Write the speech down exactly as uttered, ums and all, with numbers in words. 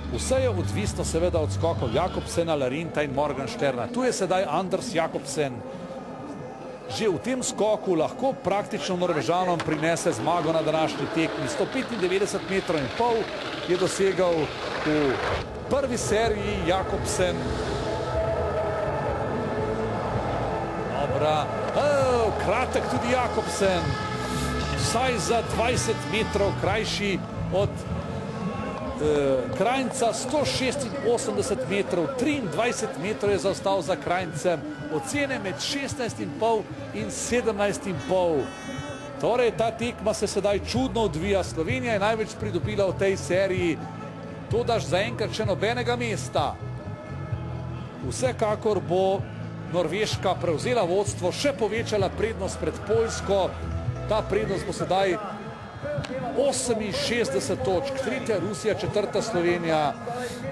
Vse je odvisno seveda od skokov Jakobsena, Larinta in Morgensterna. Tu je sedaj Anders Jakobsen. Že v tem skoku lahko praktično Norvežanom prinese zmago na današnji tekmi. sto petindevetdeset metrov in pol je dosegal v prvi seriji Jakobsen. Dobra, oh, kratek tudi Jakobsen. Vsaj za dvajset metrov krajši od eh, Krajnca, sto šestinosemdeset metrov, triindvajset metrov je zaostal za Krajncem. Ocene med šestnajst in pol in sedemnajst in pol. Torej, ta tekma se sedaj čudno odvija. Slovenija je največ pridobila v tej seriji. To daš zaenkrat še nobenega mesta. Vsekakor bo Norveška prevzela vodstvo, še povečala prednost pred Poljsko. Ta prednost bo sedaj oseminšestdeset točk. Tretja Rusija, četrta Slovenija.